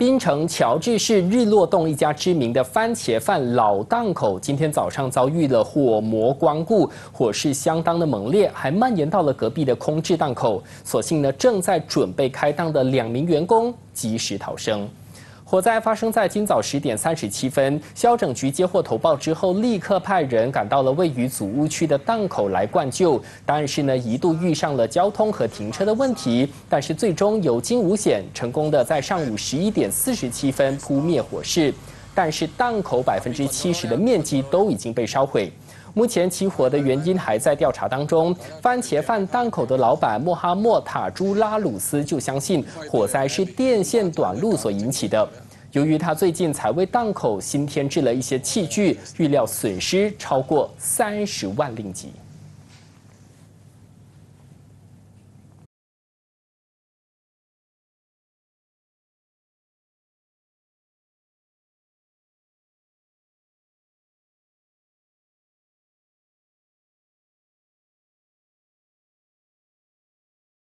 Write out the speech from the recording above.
槟城乔治市日落洞一家知名的番茄饭老档口，今天早上遭遇了火魔光顾，火势相当的猛烈，还蔓延到了隔壁的空置档口。所幸呢，正在准备开档的2名员工及时逃生。火灾发生在今早10点37分，消拯局接获投报之后，立刻派人赶到了位于祖屋区的档口来灌救。但是呢，一度遇上了交通和停车的问题，但是最终有惊无险，成功的在上午11点47分扑灭火势。但是档口70%的面积都已经被烧毁。目前起火的原因还在调查当中。番茄饭档口的老板穆哈默塔朱拉鲁斯就相信火灾是电线短路所引起的。由于他最近才为档口新添置了一些器具，预料损失超过30万令吉。